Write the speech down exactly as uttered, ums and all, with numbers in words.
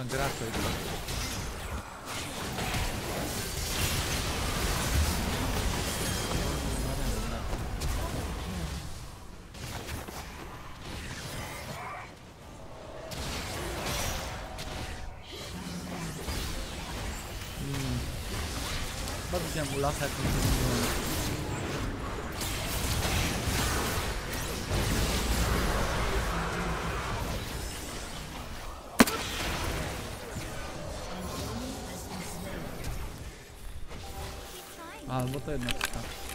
gracza i to. Chyba widziałem u lasa jakąś zrobiłem. Albo to jednak tak.